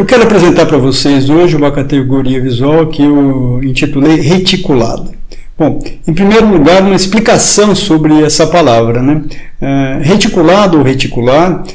Eu quero apresentar para vocês hoje uma categoria visual que eu intitulei reticulado. Bom, em primeiro lugar, uma explicação sobre essa palavra, né? Reticulado ou reticular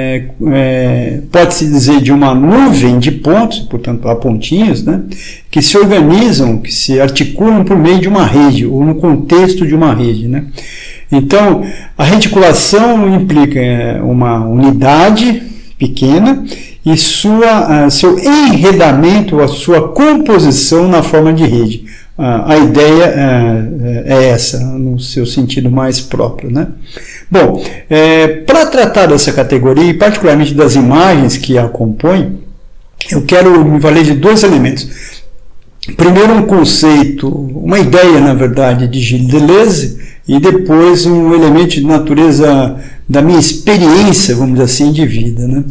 pode-se dizer de uma nuvem de pontos, portanto há pontinhos, né, que se organizam, que se articulam por meio de uma rede ou no contexto de uma rede, né? Então, a reticulação implica uma unidade pequena e seu enredamento, a sua composição na forma de rede. A ideia é essa, no seu sentido mais próprio, né? Bom, para tratar dessa categoria, e particularmente das imagens que a compõem, eu quero me valer de dois elementos. Primeiro, um conceito, uma ideia, na verdade, de Gilles Deleuze, e depois um elemento de natureza da minha experiência, vamos dizer assim, de vida, né?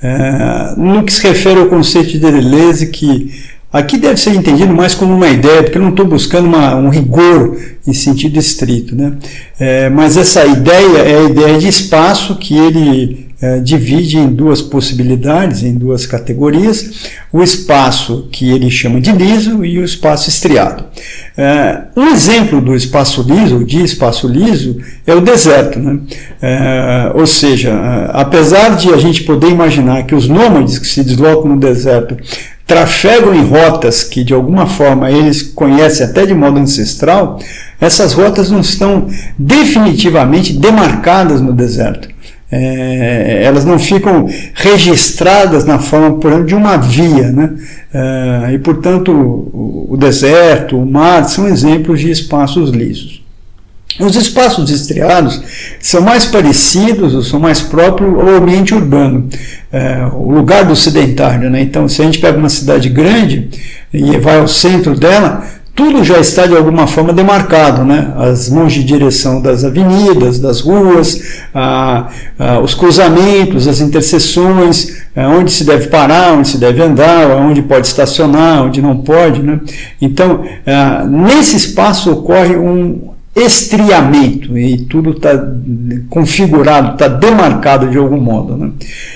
No que se refere ao conceito de Deleuze, que aqui deve ser entendido mais como uma ideia, porque eu não estou buscando um rigor em sentido estrito, né? Mas essa ideia é a ideia de espaço que ele divide em duas possibilidades, em duas categorias: o espaço que ele chama de liso e o espaço estriado. Um exemplo do espaço liso, ou de espaço liso, é o deserto, né? Ou seja, apesar de a gente poder imaginar que os nômades que se deslocam no deserto trafegam em rotas que de alguma forma eles conhecem até de modo ancestral, essas rotas não estão definitivamente demarcadas no deserto. Elas não ficam registradas na forma, por exemplo, de uma via, né? E, portanto, o deserto, o mar, são exemplos de espaços lisos. Os espaços estriados são mais parecidos, ou são mais próprios ao ambiente urbano, o lugar do sedentário, né? Então, se a gente pega uma cidade grande e vai ao centro dela, tudo já está de alguma forma demarcado, né? As mãos de direção das avenidas, das ruas, os cruzamentos, as interseções, onde se deve parar, onde se deve andar, onde pode estacionar, onde não pode, né? Então, nesse espaço ocorre um estriamento e tudo está configurado, está demarcado de algum modo, né?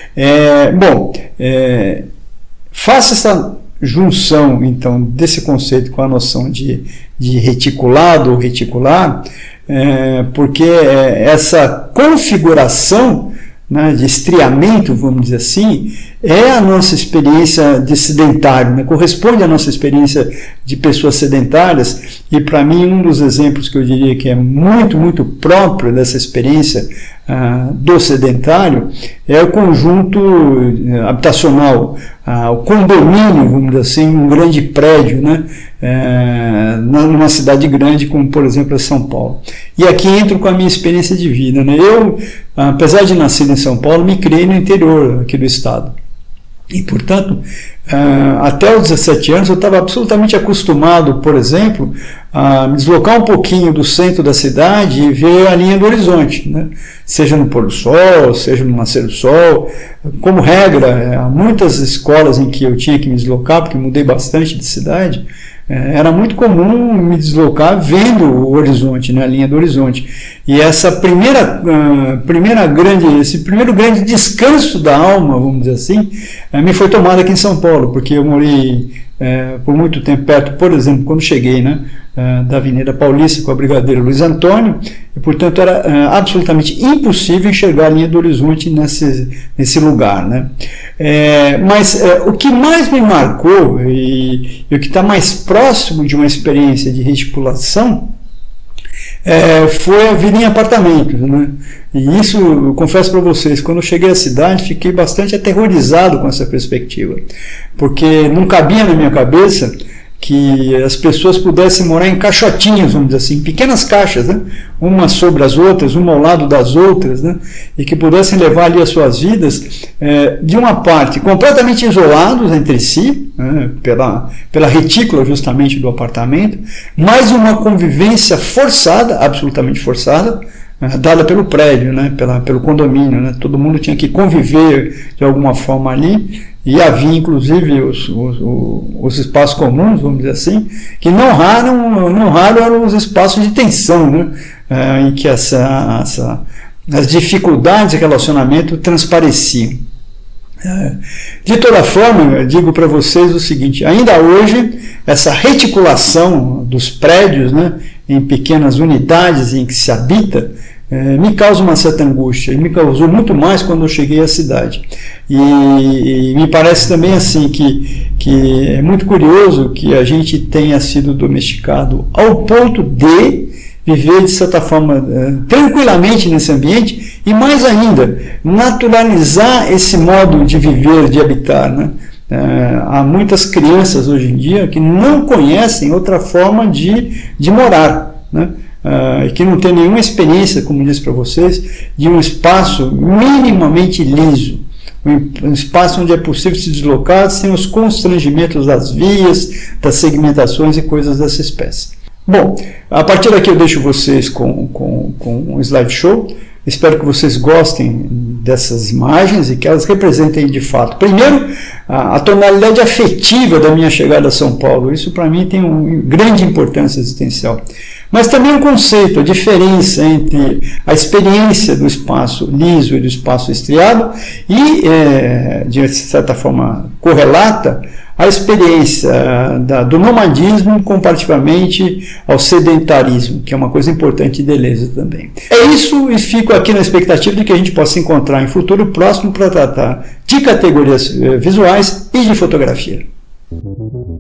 Faça essa junção, então, desse conceito com a noção de reticulado ou reticular, porque essa configuração, né, de estriamento, vamos dizer assim, é a nossa experiência de sedentário, né? Corresponde à nossa experiência de pessoas sedentárias, e para mim um dos exemplos que eu diria que é muito, muito próprio dessa experiência do sedentário é o conjunto habitacional, o condomínio, vamos dizer assim, um grande prédio, né? Numa cidade grande como, por exemplo, São Paulo. E aqui entro com a minha experiência de vida, né? Eu, apesar de nascer em São Paulo, me criei no interior aqui do estado. E, portanto, até os 17 anos eu estava absolutamente acostumado, por exemplo, a me deslocar um pouquinho do centro da cidade e ver a linha do horizonte, né? Seja no pôr do sol, seja no nascer do sol. Como regra, há muitas escolas em que eu tinha que me deslocar, porque mudei bastante de cidade, era muito comum me deslocar vendo o horizonte, né, a linha do horizonte. E esse primeiro grande descanso da alma, vamos dizer assim, me foi tomado aqui em São Paulo, porque eu morei por muito tempo perto, por exemplo, quando cheguei, né, da Avenida Paulista com a Brigadeiro Luiz Antônio, e, portanto, era absolutamente impossível enxergar a linha do horizonte nesse lugar, né? Mas o que mais me marcou e o que está mais próximo de uma experiência de reticulação foi a vida em apartamentos, né? E isso, eu confesso para vocês, quando eu cheguei à cidade, fiquei bastante aterrorizado com essa perspectiva, porque não cabia na minha cabeça que as pessoas pudessem morar em caixotinhas, vamos dizer assim, pequenas caixas, né? Umas sobre as outras, uma ao lado das outras, né? E que pudessem levar ali as suas vidas, de uma parte, completamente isolados entre si, né? pela retícula justamente do apartamento, mas uma convivência forçada, absolutamente forçada, dada pelo prédio, né? Pelo condomínio, né? Todo mundo tinha que conviver de alguma forma ali, e havia inclusive os espaços comuns, vamos dizer assim, que não raro eram os espaços de tensão, né? Em que as dificuldades de relacionamento transpareciam. De toda forma, eu digo para vocês o seguinte, ainda hoje, essa reticulação dos prédios, né, em pequenas unidades em que se habita, me causa uma certa angústia, e me causou muito mais quando eu cheguei à cidade. E me parece também assim que é muito curioso que a gente tenha sido domesticado ao ponto de viver, de certa forma, tranquilamente nesse ambiente e, mais ainda, naturalizar esse modo de viver, de habitar, né? Há muitas crianças hoje em dia que não conhecem outra forma de morar, né? Que não tem nenhuma experiência, como disse para vocês, de um espaço minimamente liso, um espaço onde é possível se deslocar sem os constrangimentos das vias, das segmentações e coisas dessa espécie. Bom, a partir daqui eu deixo vocês com um slideshow. Espero que vocês gostem dessas imagens e que elas representem de fato, primeiro, a tonalidade afetiva da minha chegada a São Paulo. Isso para mim tem uma grande importância existencial. Mas também o conceito, a diferença entre a experiência do espaço liso e do espaço estriado e, de certa forma, correlata a experiência do nomadismo comparativamente ao sedentarismo, que é uma coisa importante de Deleuze também. É isso, e fico aqui na expectativa de que a gente possa se encontrar em futuro próximo para tratar de categorias visuais e de fotografia.